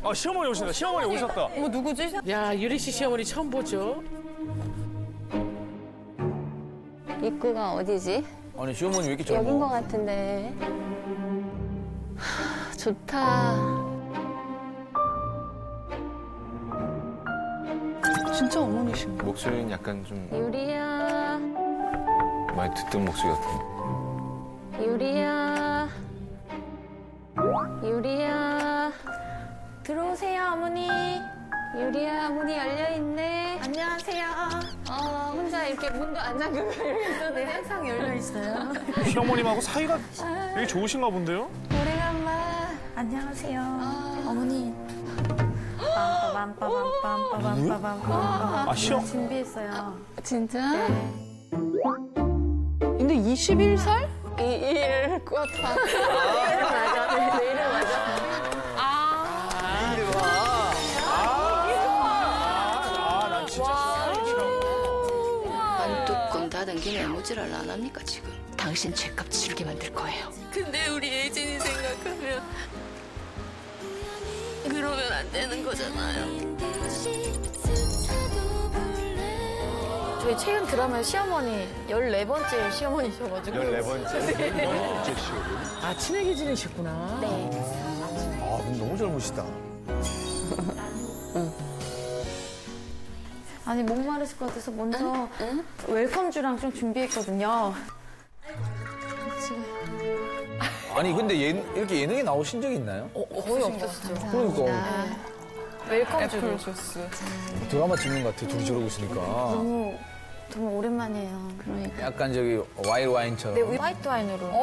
아, 시어머니 오신다. 시어머니 오셨다. 뭐 누구지? 야, 유리 씨 시어머니 처음 보죠? 입구가 어디지? 아니 시어머니 왜 이렇게 젊어? 여긴 것 같은데. 좋다. 진짜 어머니신가? 목소리는 약간 좀 유리야, 많이 듣던 목소리 같아. 유리야, 유리야. 들어오세요, 어머니. 유리야, 문이 열려있네. 안녕하세요. 혼자 이렇게 문도 안 잠그고 이렇게 있어도 네, 항상 열려 있어요. 시어머님하고 사이가 되게 좋으신가 본데요? 오래간만. 안녕하세요. 어머니. 아, 준비했어요. 진짜? 근데 21살? 이일 꽃화. 이름 맞아. 내 이름 맞아. 난 진짜 안뚜껑 닫은 김에 모질랄 안 합니까 지금? 당신 죄값 치르게 만들 거예요. 근데 우리 예진이 생각하면 그러면 안 되는 거잖아요. 저희 최근 드라마의 시어머니 14번째 시어머니셔가지고. 14번째 시어머니. 아, 친하게 지내셨구나. 네. 아 근데 너무 젊으시다. 아니 목마르실 것 같아서 먼저 웰컴주랑 좀 준비했거든요. 아니 근데 이렇게 예능에 나오신 적 있나요? 거의 없었죠. 그러니까 웰컴주로. 드라마 찍는 것 같아. 둘이 저러고 있으니까. 너무 정말 오랜만이에요. 그러니까. 약간 저기 와이르와인처럼. 네, 화이트 와인으로.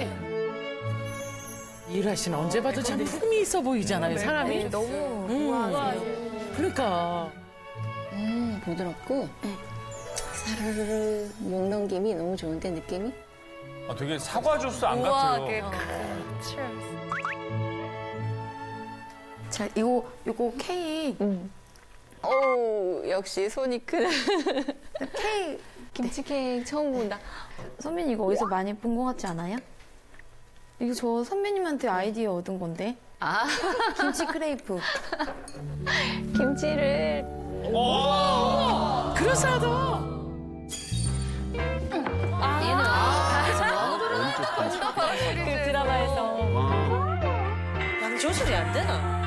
유라 씨는 언제 봐도 참 품이 있어 보이잖아요, 사람이. 너무 좋아요. 그러니까. 부드럽고 사르르 목 넘김이 너무 좋은데 느낌이? 아, 되게 사과 주스 안 같아요. 자, 요거 케이크. 오, 역시 손이 크네. 케이크. 김치 케이크 처음 본다. 선배님 이거 어디서 많이 본 것 같지 않아요? 이거 저 선배님한테 아이디어 얻은 건데. 아, 김치 크레이프. 김치를. 그럴싸하다. 그 드라마에서. 난 조절이 안 되나?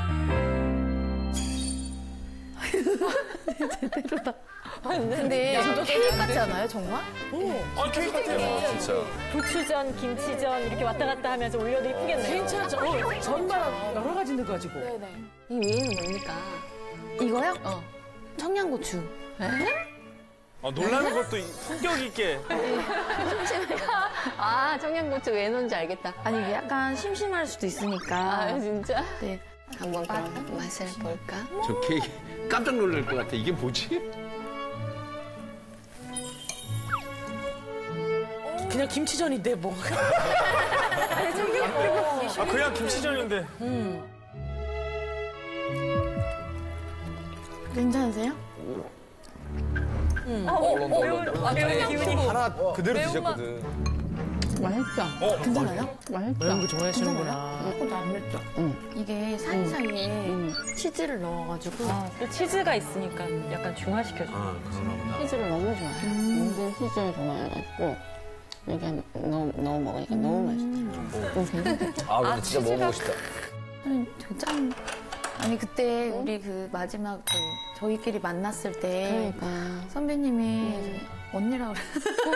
제대로다. 근데 케이크 같지 않아요, 정말? 아, 케이크 같아요. 진짜. 부추전, 김치전 이렇게 왔다 갔다 하면서 올려도 이쁘겠네요. 괜찮죠? 전만 여러 가지 넣어가지고. 이 위에는 뭡니까? 이거요? 청양고추. 아, 놀라는 것도 품격 있게. 아, 청양고추 왜 넣은지 알겠다. 아니 이게 약간 심심할 수도 있으니까. 아, 진짜? 네. 한번 그럼 맛을 볼까? 저 케이크 깜짝 놀랄 것 같아. 이게 뭐지? 그냥 김치전인데 뭐. 아, 그냥 김치전인데. 괜찮으세요? 매운 기운이 하나 그대로 드셨거든. 맛있죠? 괜찮아요? 맛있죠? 매운 거 좋아하시는구나. 안 맵죠? 이게 사이사이에 치즈를 넣어가지고 또 치즈가 있으니까 약간 중화시켜줘. 치즈를 너무 좋아해요. 무슨 치즈를 좋아해가지고 이게 넣어 먹으니까 너무 맛있다. 아 근데 진짜 먹어보고 싶다. 짠. 아니 그때 우리 그 마지막 그 저희끼리 만났을 때 그러니까. 선배님이 언니라고 그래.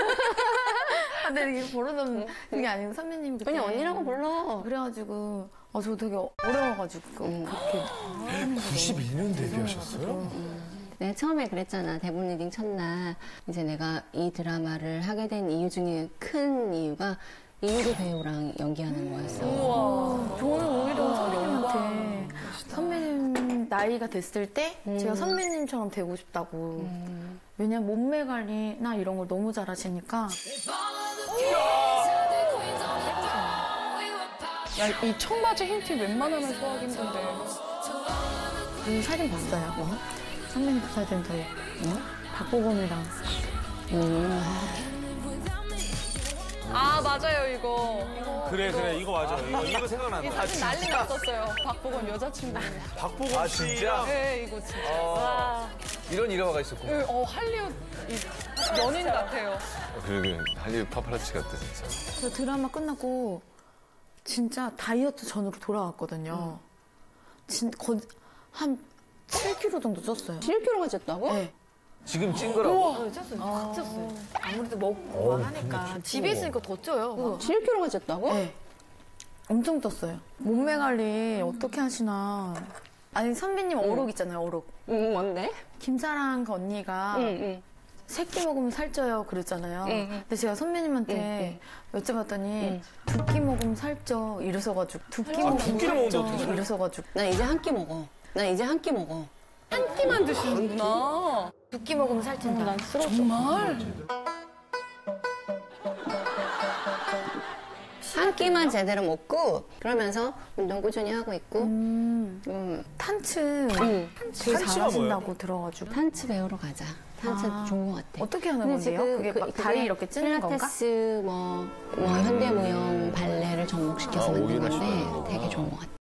근데 이게 버릇없는 그게 아니고 선배님 그때 그냥 언니라고 불러. 그래가지고 저 되게 어려워가지고 그렇게 91년 데뷔하셨어요? 내가 처음에 그랬잖아. 대본 리딩 첫날 이제 내가 이 드라마를 하게 된 이유 중에 큰 이유가 이유리 배우랑 연기하는 거였어. 저는 오히려 선배님한테 선배님 나이가 됐을 때 제가 선배님처럼 되고 싶다고. 왜냐면 몸매 관리나 이런 걸 너무 잘하시니까. 야, 이 청바지 흰티 웬만하면 소화하기 힘든데. 그 사진 봤어요. 뭐? 선배님 그 사진 저 박보검이랑. 아 맞아요 이거. 그래 이거 맞아. 이거 생각난다. 사진 난리 났었어요. 박보검 여자친구. 박보검 아, 씨랑 진짜? 네 이거 진짜. 이런 일화가 있었구나. 할리우드 연인 같아요. 그러게 할리우드 파파라치 같다 진짜. 저 드라마 끝나고 진짜 다이어트 전으로 돌아왔거든요. 한 7kg 정도 쪘어요. 7kg가 쪘다고? 네. 지금 찐 거라고? 쪘어요. 쪘어요. 아무래도 먹고 하니까 집에 있으니까 더 쪄요. 7kg가 쪘다고? 네. 엄청 쪘어요. 몸매 관리 어떻게 하시나. 아니 선배님 어록 있잖아요, 어록. 뭔데? 김사랑 그 언니가 새끼 먹으면 살쪄요 그랬잖아요. 근데 제가 선배님한테 여쭤봤더니 두 끼 먹으면 살쪄 이래서가지고 두 끼 먹으면 두 끼를 먹는데 살쪄 어떻게 살쪄? 이래서가지고 나 이제 한 끼 먹어. 나 이제 한 끼 먹어. 한 끼만 드시는구나. 두 끼 먹으면 살찐다. 난 쓰러져. 정말? 한 끼만 제대로 먹고 그러면서 운동 꾸준히 하고 있고 탄츠 되게 탄츠가 잘하신다고 들어가지고 탄츠 배우러 가자. 탄츠 좋은 것 같아. 어떻게 하는 근데 건데요? 지금 그게 막 다리 이렇게 찌는 건가? 필라테스 뭐 현대무용 발레를 접목시켜서 아, 만든 오긴 건데 하시더라고요. 되게 좋은 것 같아.